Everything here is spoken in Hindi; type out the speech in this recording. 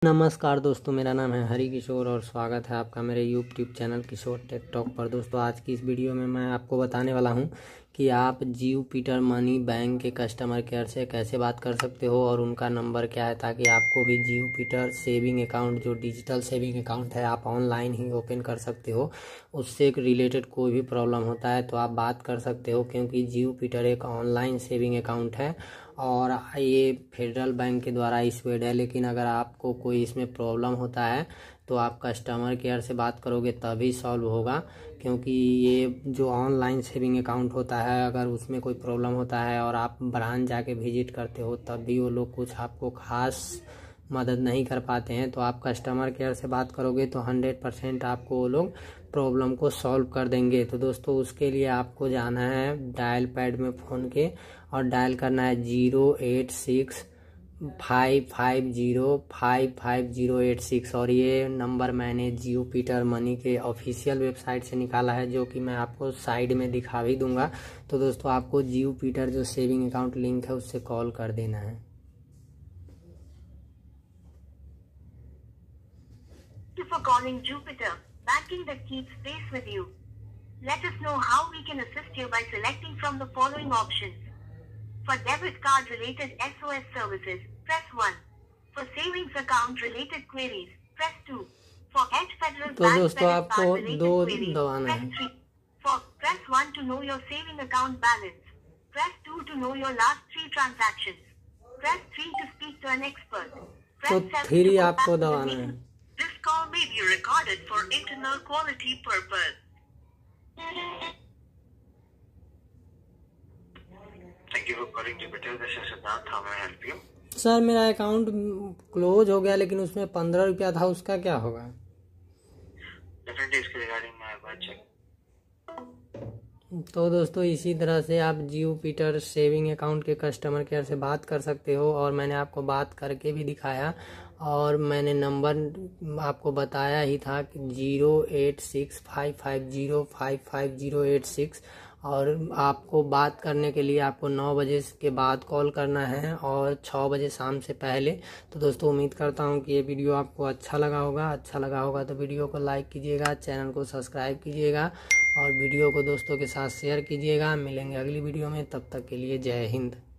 नमस्कार दोस्तों, मेरा नाम है हरी किशोर और स्वागत है आपका मेरे YouTube channel Kishore tech talk पर। दोस्तों, आज की इस वीडियो में मैं आपको बताने वाला हूं कि आप जुपिटर मनी बैंक के कस्टमर केयर से कैसे बात कर सकते हो और उनका नंबर क्या है, ताकि आपको भी जुपिटर सेविंग अकाउंट, जो डिजिटल सेविंग अकाउंट है, आप ऑनलाइन ही ओपन कर सकते हो। उससे रिलेटेड कोई भी प्रॉब्लम होता है तो आप बात कर सकते हो, क्योंकि जुपिटर एक ऑनलाइन सेविंग अकाउंट है और ये फेडरल बैंक के द्वारा इशूड है। लेकिन अगर आपको कोई इसमें प्रॉब्लम होता है तो आप कस्टमर केयर से बात करोगे तभी सॉल्व होगा, क्योंकि ये जो ऑनलाइन सेविंग अकाउंट होता है, अगर उसमें कोई प्रॉब्लम होता है और आप ब्रांच जाके विजिट करते हो तब भी वो लोग कुछ आपको खास मदद नहीं कर पाते हैं। तो आप कस्टमर केयर से बात करोगे तो 100% आपको वो लोग प्रॉब्लम को सॉल्व कर देंगे। तो दोस्तों, उसके लिए आपको जाना है डायल पैड में फ़ोन के और डायल करना है 086-550-55086। और ये नंबर मैंने जुपिटर मनी के ऑफिशियल वेबसाइट से निकाला है, जो कि मैं आपको साइड में दिखा भी दूंगा। तो दोस्तों, आपको जुपिटर जो सेविंग अकाउंट लिंक है उससे कॉल कर देना है। Thank you for calling Jupiter, banking that keeps pace with you. Let us know how we can assist you by selecting from the following options. For debit card related SOS services, press 1. For savings account related queries, press 2. For Edge Federal तो Bank दोस्तों, credit आपको card related दो queries, दबाना press है। 3. For press 1 to know your saving account balance. Press 2 to know your last 3 transactions. Press 3 to speak to an expert. तो Press 7 फिर to ही go आपको back to the दबाना meeting. है। This call may be recorded for internal quality purpose. Thank you for calling Jupiter. This is Siddharth. How may I help you? Sir, मेरा अकाउंट क्लोज हो गया, लेकिन उसमें 15 रुपया था, उसका क्या होगा? Definitely इसके रिगार्डिंग मैं एक बार चेक। तो दोस्तों, इसी तरह से आप जुपिटर सेविंग अकाउंट के कस्टमर केयर से बात कर सकते हो, और मैंने आपको बात करके भी दिखाया और मैंने नंबर आपको बताया ही था कि 086-550-55086। और आपको बात करने के लिए आपको 9 बजे के बाद कॉल करना है और 6 बजे शाम से पहले। तो दोस्तों, उम्मीद करता हूँ कि ये वीडियो आपको अच्छा लगा होगा तो वीडियो को लाइक कीजिएगा, चैनल को सब्सक्राइब कीजिएगा और वीडियो को दोस्तों के साथ शेयर कीजिएगा। मिलेंगे अगली वीडियो में, तब तक के लिए जय हिंद।